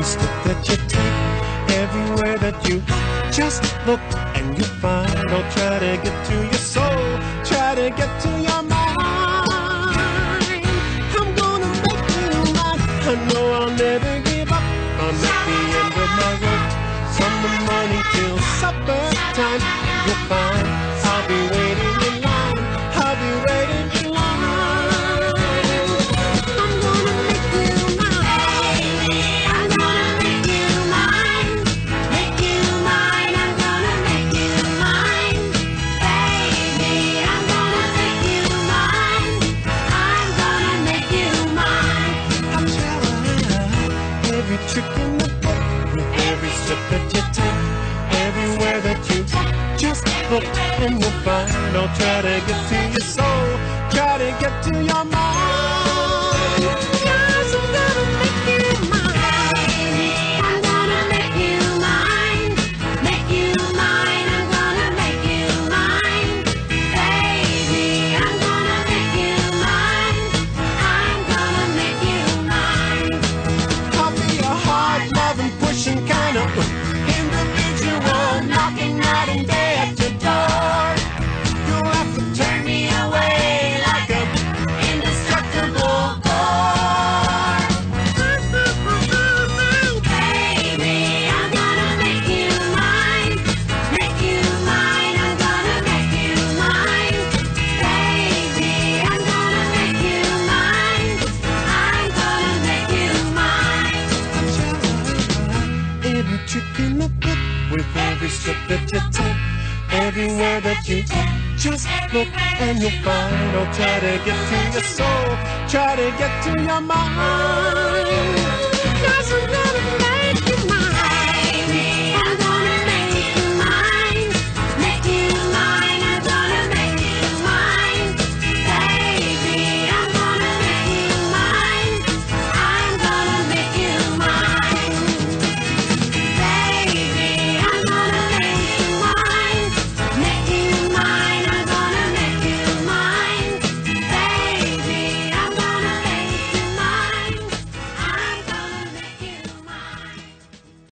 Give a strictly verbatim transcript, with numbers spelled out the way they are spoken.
step that you take, everywhere that you just look and you find. Don't try to get to your soul, try to get to your mind. I'm gonna make you mine. I know I'll never give up. I'm at the end of my rope. From the morning till supper time, you'll find I'll be waiting in line. I'll be waiting in line. I'm gonna make you mine. I'm gonna make you mine. Make you mine. I'm gonna make you mine. Baby, I'm gonna make you mine. I'm gonna make you mine. I'll try every trick in the book, with every step that you take, everywhere that you just look and you'll find. Don't try to get to your soul, try to get to your mind. 'Cause I'm gonna make you mine. I'm gonna make you mine. Make you mine. I'm gonna make you mine. Baby, I'm gonna make you mine. I'm gonna make you mine. I'll be a hard loving, pushing kind of individual, knocking night and day at your door. You'll have to turn me away like an indestructible core. Baby, I'm gonna make you mine. Make you mine. I'm gonna make you mine. Baby, I'm gonna make you mine. I'm gonna make you mine. Every trick in the book, with every step that you take, everywhere that you just look and you'll find. Don't try to get to your soul, try to get to your mind.